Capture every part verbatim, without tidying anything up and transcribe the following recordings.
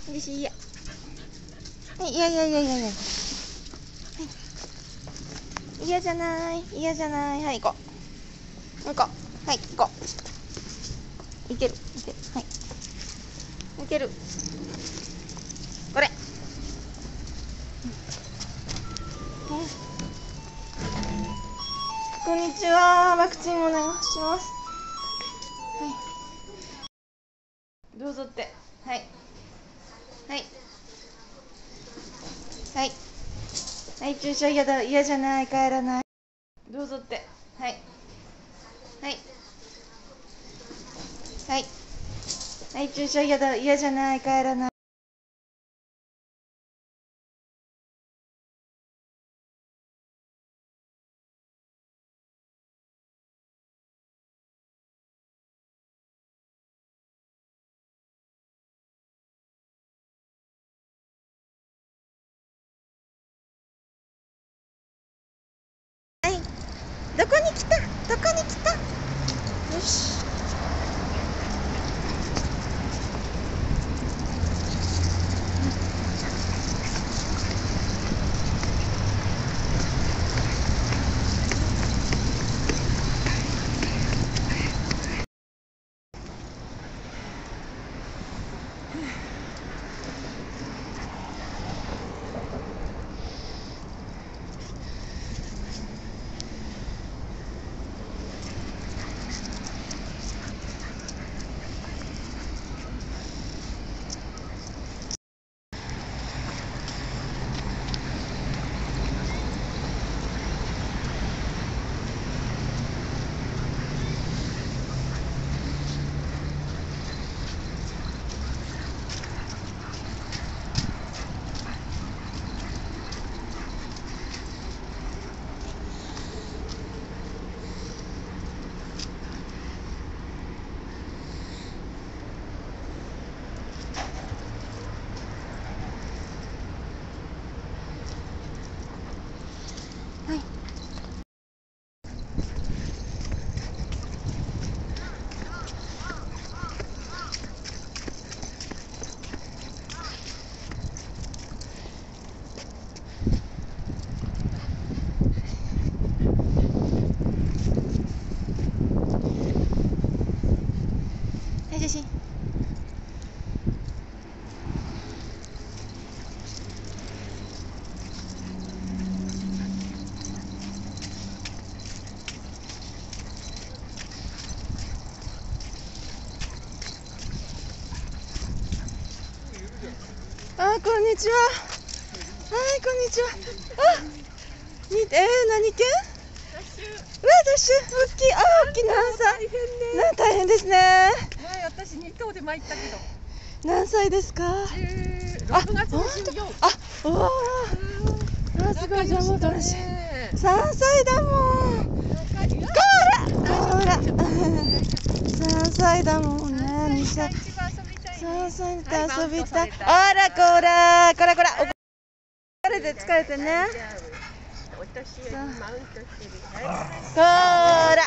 よし、いや。はい、いやいやいやいやいや。はい。嫌じゃない、嫌じゃない。はい、行こう。行こう。はい、行こう。いける、いける。はい。いける。これ。こんにちは。ワクチンお願いします。はい。どうぞって。はい。はい。はい。はい、注射嫌だ、嫌じゃない、帰らない。どうぞって。はい。はい。はい。はい、注射嫌だ、嫌じゃない、帰らない。はい。どこに来た？どこに来た？よし。はい。はい、写真。あ、こんにちは。はい、こんにちは。あ、に、えー、何犬？うわ、ダッシュ、大きい、あ、大きい、何歳？な、大変ですね。 前、私に頭で参ったけど。 何歳ですか？ ろくがつのじゅうよっか。 あ、おお。あ、すごい、じゃあもう楽しい。さんさいだもん。こら、こら。さんさいだもんね。にさい。さんさいで遊びたい。あら、こら、こらこら。疲れて疲れてね。 お年寄りマウントしてる。 こら。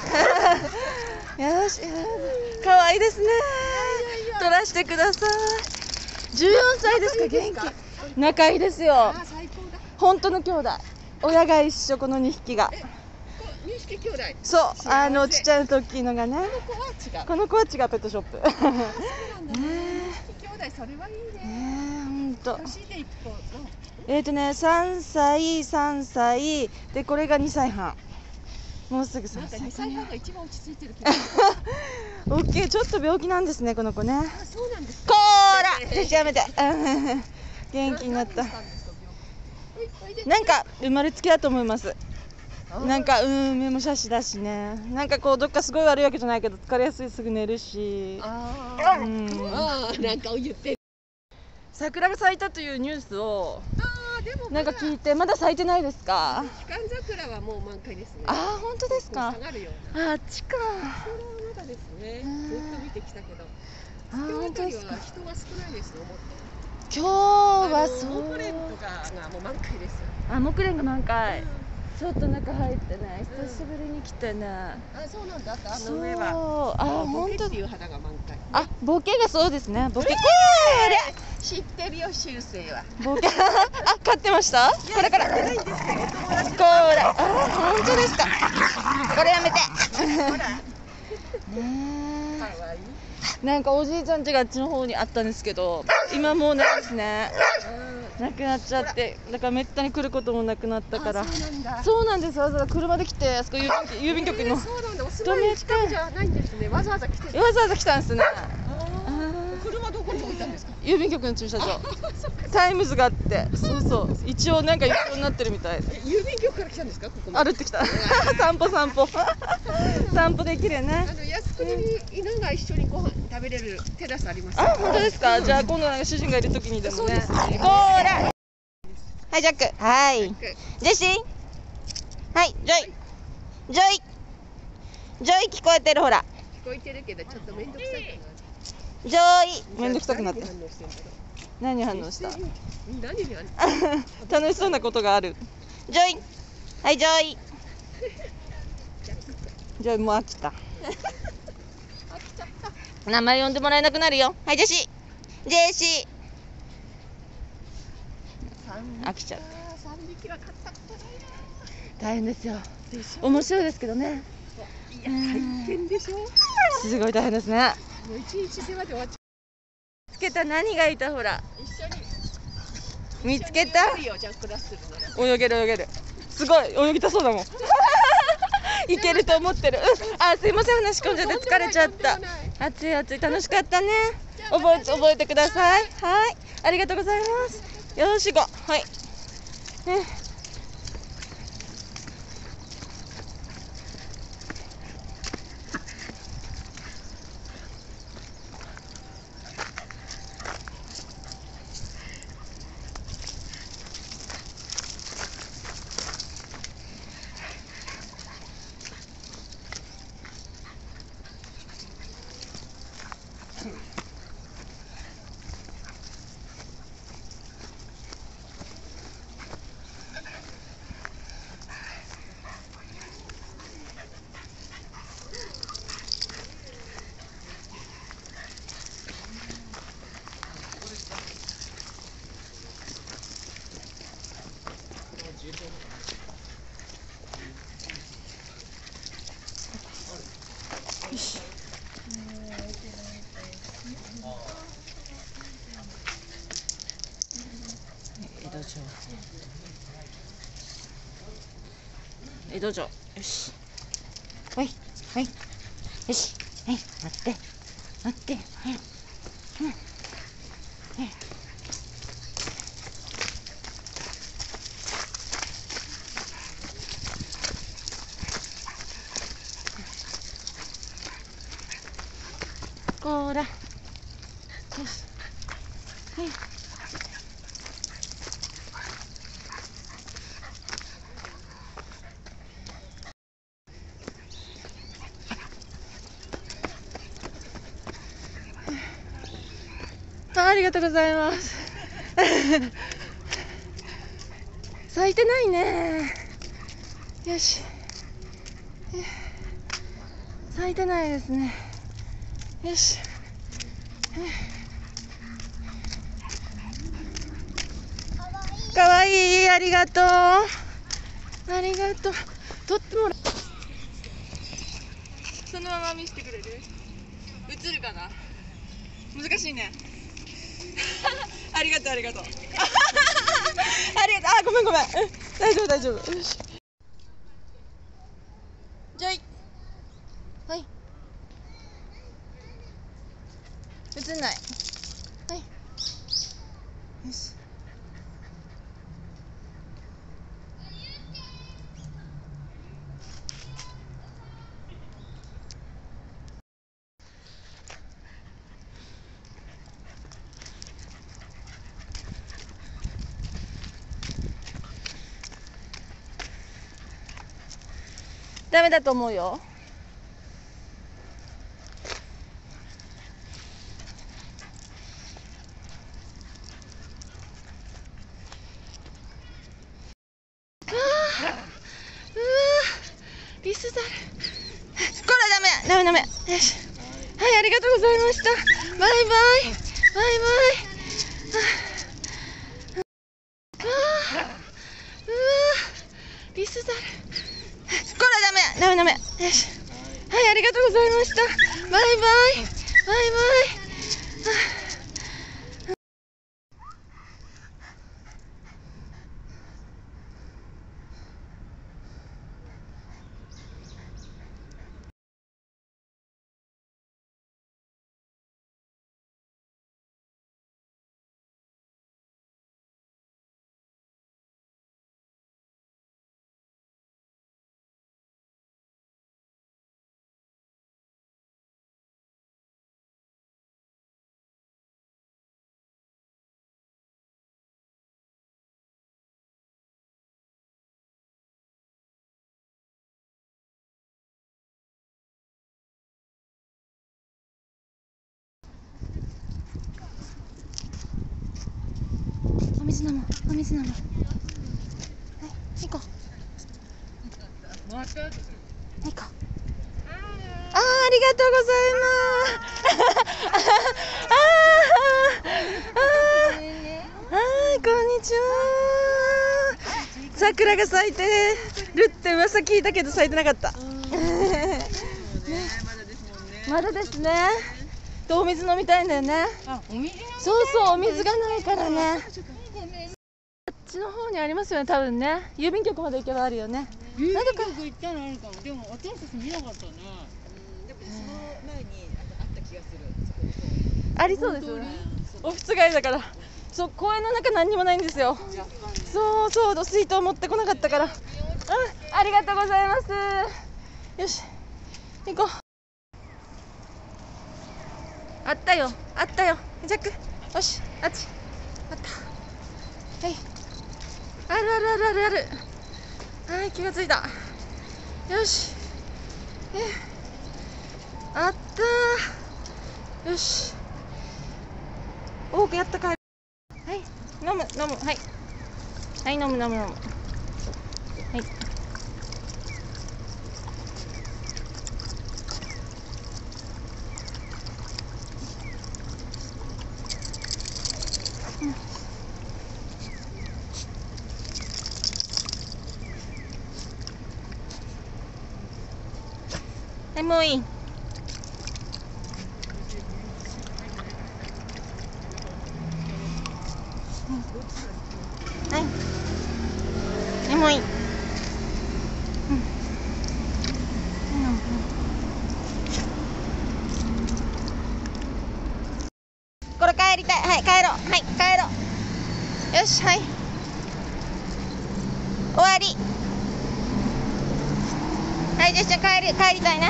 よし、可愛いですね。撮らしてください。じゅうよんさいですか、元気。仲いいですよ。本当の兄弟。親が一緒、このにひきが。 にひき兄弟。 そう、あのちっちゃいときのがね。 この子は違う。 この子は違う、ペットショップ。 そうなんだね。にひき兄弟、それはいいね。 ね、本当。 年で一個。 えっとね、さんさい、さんさいで、これがにさいはん。もうすぐさんさい。 にさいはんが一番落ち着いてる気がする。 大きい、ちょっと病気なんですね、この子ね。 あ、そうなんですか。 こーら、やめて。元気になった。なんか生まれつきだと思います。なんか、うん、目もシャシだしね。なんかこう、どっかすごい悪いわけじゃないけど、疲れやすい、すぐ寝るし。 ああ、うん、ああ、なんか言ってる。 桜が咲いたというニュースを。 ああ、でも、 なんか聞いて、まだ咲いてないですか。 期間桜はもう満開ですね。 ああ、本当ですか。 下がるような。あっちか。 桜はまだですね。ずっと見てきたけど。今日あたりは人が少ないですよ。今日はそう。木蓮とかがもう満開です。 あ、木蓮が満開。 ちょっと中入ってね、久しぶりに来てね。 あ、そうなんだ。あそう、 の上は。 あ、本当。 っていう花が満開。 あ、ボケがそうですね。ボケ。これ。 知ってるよ、修正は。 ボケ。あ、買ってました。これから。これ。あ、本当ですか。これやめて。ねかわいい。 え。なんかおじいちゃん家があっちの方にあったんですけど、今もうないですね。なくなっちゃって、だからめったに来ることもなくなったから。 そうなんだ。 そうなんです。わざわざ車で来て、あそこ郵便郵便局の。 そうなんだ。お住まい近くじゃないんですね。わざわざ来て。 わざわざ来たんですね。 車どこに置いたんですか。 郵便局の駐車場。タイムズがあって、そうそう、一応なんか一緒になってるみたい。 郵便局から来たんですか、ここまで。 歩ってきた。散歩散歩。散歩できるよね。 あの靖国に犬が一緒にご飯食べれるテラスあります。 あ、本当ですか。じゃあ今度なんか主人がいる時にでもね。こら。はい、ジャック。はい。ジェシー。はい、ジョイ。ジョイ。ジョイ聞こえてるほら。 聞こえてるけどちょっと面倒くさいかな。 ジョイ。めんどくさくなって。何に反応した。 何に反応。 楽しそうなことがある。ジョイ。はい、ジョイ。ジョイもう飽きた。名前呼んでもらえなくなるよ。はい、ジェシー。ジェシー。飽きちゃった。 三匹は買ったことないな。 大変ですよ。面白いですけどね。 いや、大変でしょ。 すごい大変ですね。 もう一日世話で終わっちゃう。 見つけた。何がいた。ほら。 一緒に。 見つけた。 泳げるよ、ジャックラッセルなら。 泳げる泳げる。すごい泳ぎたそうだもん。いけると思ってる。あ、すいません、話し込んじゃって疲れちゃった。暑い暑い、楽しかったね。覚えて覚えてください。はい、ありがとうございます。よろしく。はい。ね。よし。江戸城。江戸城。よし。はいはい。よし。はい、待って待って。はい。うん。はい。こら。よし。はい。ありがとうございます。咲いてないね。よし。咲いてないですね。よし。かわいい、ありがとう。ありがとう。とっても。そのまま見せてくれる？映るかな？難しいね。ありがとうありがとう。ありがとう。あ、ごめんごめん。大丈夫大丈夫。よし。じゃい。はい。映んない。はい。よし。ダメだと思うよ。 スザル。これダメダメダメ。よし。はい、ありがとうございました。バイバイ。バイバイ。ああ、うわ、リスザル。これダメダメダメ。よし。はい、ありがとうございました。バイバイ。バイバイ。お水飲もう、お水飲もう。はい、行こう。はい、行こう。あー、ありがとうございます。あー、はい、こんにちは。桜が咲いてるって噂聞いたけど咲いてなかった。まだですね。とお水飲みたいんだよね。そうそう、お水がないからね。こっちの方にありますよね、多分ね。郵便局まで行けばあるよね。 郵便局行ったらあるかも。でも私たち見なかったね。でもその前にあった気がする。 ありそうですよね。オフィス街だから。そう、公園の中何にもないんですよ。そうそう、水筒持ってこなかったから。うん、ありがとうございます。よし、行こう。あったよ、あったよ。ジャック、よし、あっち。あった。はい。あるあるあるあるある。はい、気がついた。よし。え、あったー。よし。多くやったか。はい、飲む飲む、はい。はい、飲む飲む飲む。はい。はい、もういい。はい。はい、もういい。うん。これ帰りたい。はい、帰ろう。はい、帰ろう。よし、はい。終わり。はい、じゃあ帰り、帰りたいね。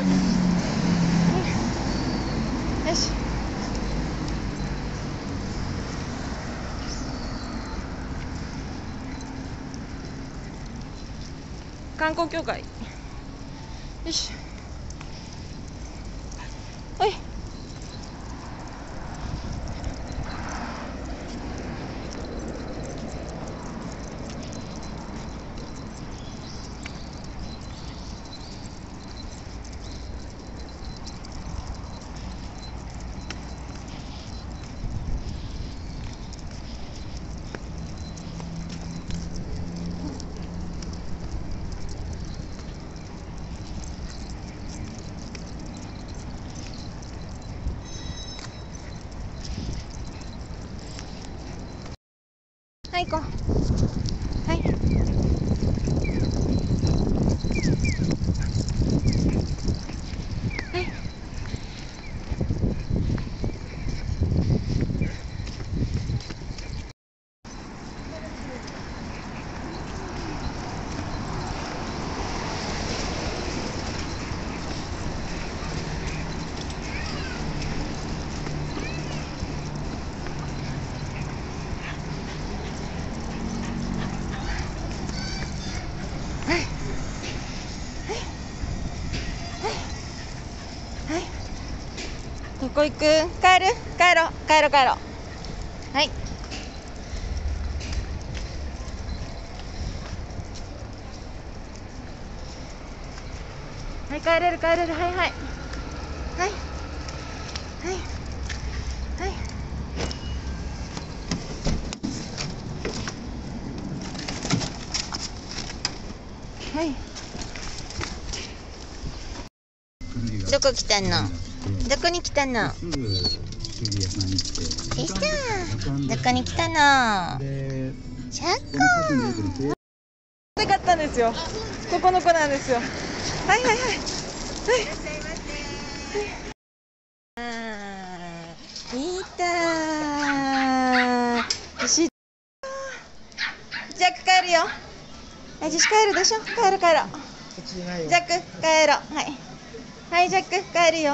よし。観光協会。よし。はい。はい、行こう。はい。はい。どこ行く？帰る？帰ろう。帰ろう帰ろう。はい。 はい帰れる帰れる。はいはいはいはいはいはい。どこ来たの？どこに来たの？ すぐキュウリ屋さん行って。 いたー。どこに来たの？ で、 シャッコこの先に出てるー。買ったんですよ。ここの子なんですよ。はいはいはい。はい。あー、いたー。し。ジャック帰るよ。はい、ジャック帰るでしょ。帰る帰ろう。ジャック帰ろう。はい。はい、ジャック帰るよ。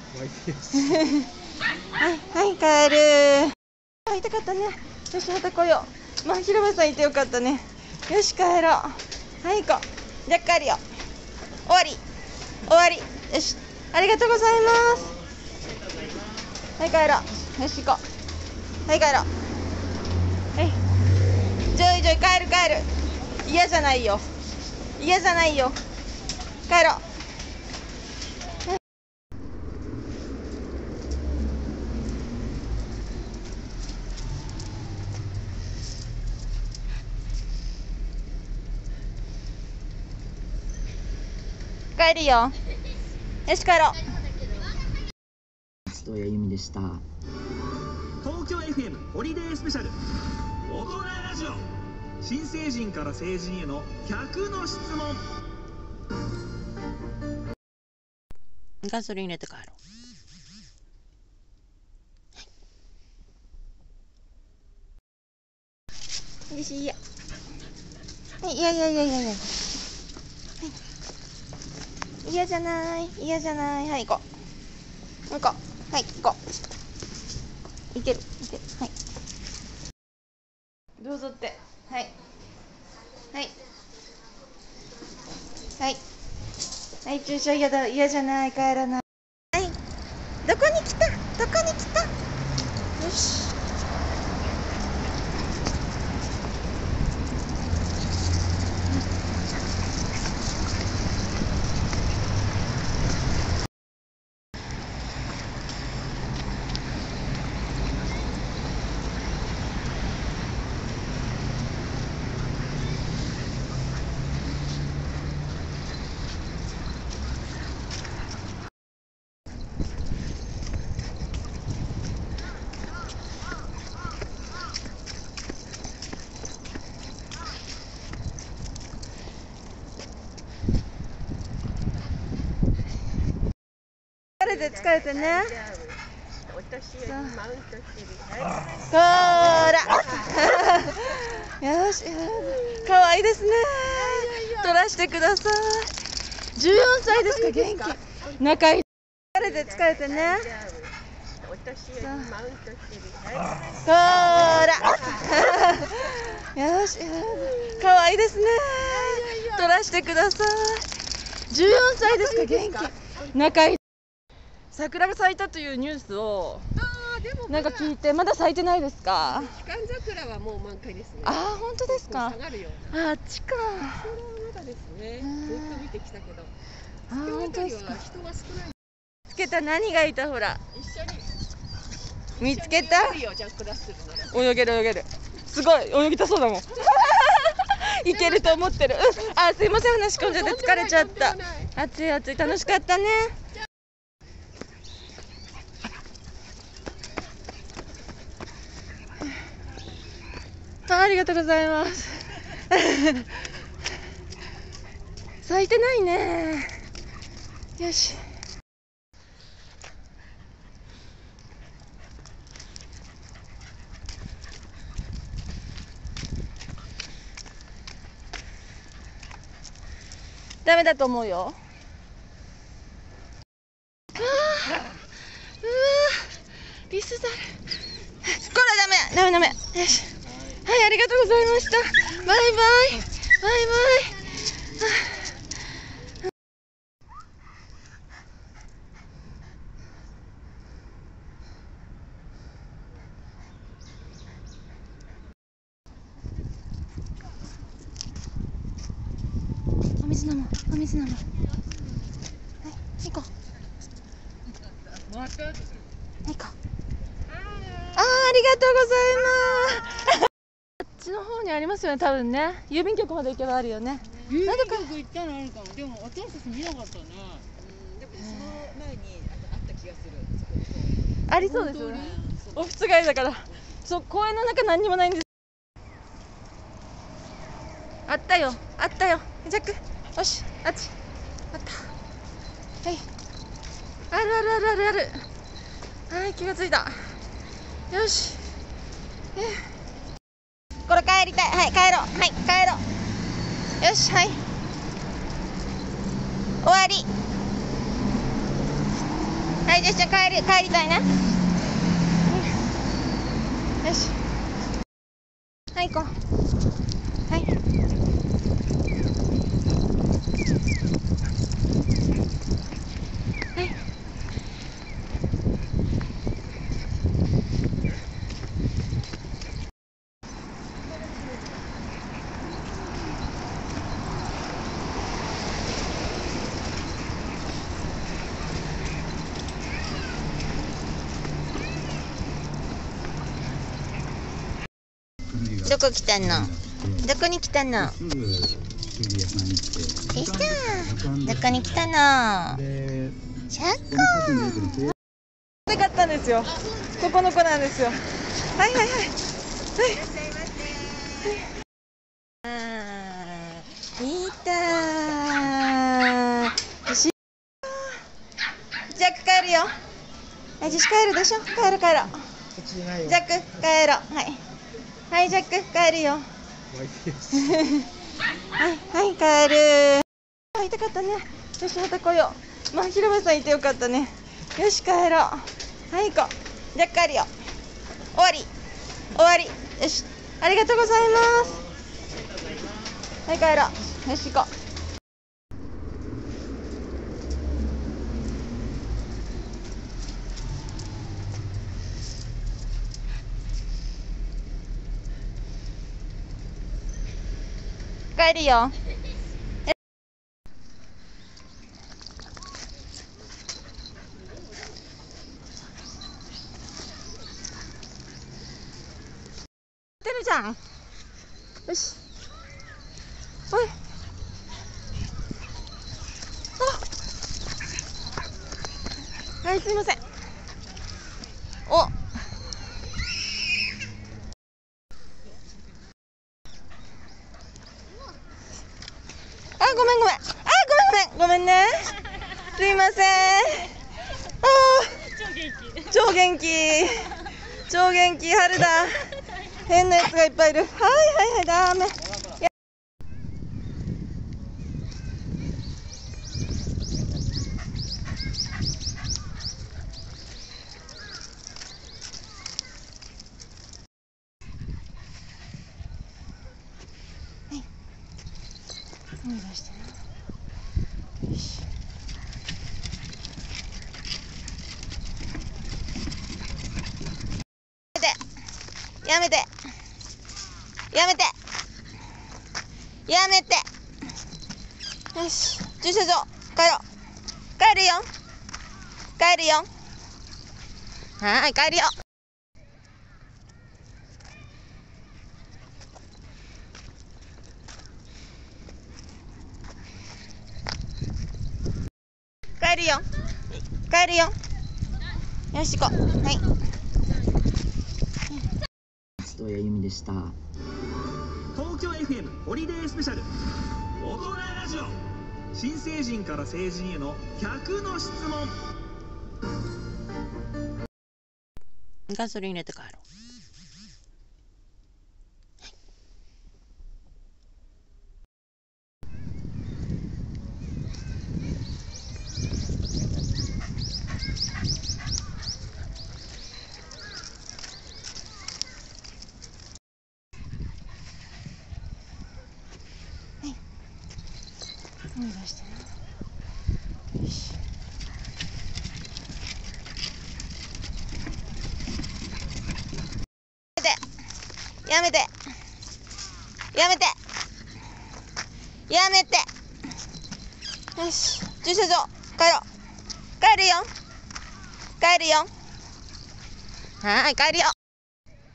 はいはい帰る。会いたかったね。よしまた来よう。まあ広場さんいてよかったね。よし帰ろう。はい行こう。じゃあ帰るよ。終わり終わり。よしありがとうございます。はい帰ろう。よし行こう。はい帰ろう。はいジョイジョイ帰る帰る。嫌じゃないよ嫌じゃないよ。帰ろう。帰るよ。よし帰ろう。 松任谷由実でした。 東京 エフエム ホリデースペシャル大人ラジオ。新成人から成人へのひゃくの質問。 ガソリン入れて帰ろう。よしいや。はいいやいやいやいやいや。嫌じゃない嫌じゃない。はい行こう行こう。はい行こう。いけるいける。はいどうぞって。はいはいはいはい注射嫌だ嫌じゃない帰らない。はいどこに来たどこに来た。よし疲れて疲れてね。 お年寄りマウントしてる。 こーらよしかわいいですね。撮らしてください。じゅうよんさいですか。元気仲いい。疲れて疲れてね。 お年寄りマウントしてる。 こーらよしかわいいですね。撮らしてください。じゅうよんさいですか。元気仲いい。桜が咲いたというニュースをなんか聞いて、まだ咲いてないですか。 期間桜はもう満開ですね。 ああ本当ですか。 下がるよ。 あっちか。 それはまだですね。ずっと見てきたけど。 あ本当ですか。 人が少ない。 見つけた。何がいた。ほら一緒に見つけた。 いいよジャックダッシュなら。 泳げる泳げる。すごい泳ぎたそうだもん。いけると思ってる。うん、あすいません話し込んじゃって疲れちゃった。暑い暑い楽しかったね。ありがとうございます。咲いてないね。よし。ダメだと思うよ。ああ、うわ、リスザル。こらダメ、ダメダメ。よし。はい、ありがとうございました。バイバイ。バイバイ。お水飲もう、お水飲もう。 がとうございます。こっちの方にありますよね、多分ね。郵便局まで行けばあるよね。 郵便局行ったのあるかも。でも私たち見なかったね。 でもその前にあった気がする。 ありそうですよね。オフィス街だから。そう、公園の中何にもないんです。あったよ、あったよ。ジャック、よし、あっち。あった。はい。あるあるあるあるある。はい、気がついた。よし。えこれ帰りたい。はい、帰ろう。はい、帰ろう。よし、はい。終わり。はい、じゃあ、じゃあ帰り、帰りたいな。よし。はい、行こう。はい。はい。どこ来たの？どこに来たの？ すぐ古着屋さん行っていた。どこに来たの？ でシャッこの先に出てるテーで買ったんですよ。ここの子なんですよ。はいはいはい。はい。あー、いたー。しジャック帰るよ。はい、ジャック帰るでしょ。帰る帰ろう。ジャック帰ろう。はい。はい、ジャック帰るよ。はいはい帰る。会いたかったね。よしまた来よう。まあ広場さんいてよかったね。よし帰ろう。はい行こう。じゃあ帰るよ。終わり終わり。よしありがとうございます。はい帰ろう。よし行こう。帰るよ。てるじゃん。よし。おい。あ。はい、すいません。お。あ、ごめんごめん。あ、ごめんごめん。ごめんね。すいません。あー。超元気。超元気。春だ。変なやつがいっぱいいる。はいはいはい、ダメ。はい。思い出してな。よし。やめて。やめて。やめて。よし。駐車場。帰ろう。帰るよ。帰るよ。はーい、帰るよ。帰るよ。帰るよ。よし、行こう。はい。 という意味でした。 東京 エフエム ホリデースペシャル大人ラジオ、新成人から成人へのひゃくの質問。 ガソリン入れて帰ろう。思い出してな。よし。やめて。やめて。やめて。よし。駐車場。帰ろう。帰るよ。帰るよ。はーい、帰るよ。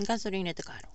ガソリン入れて帰ろう。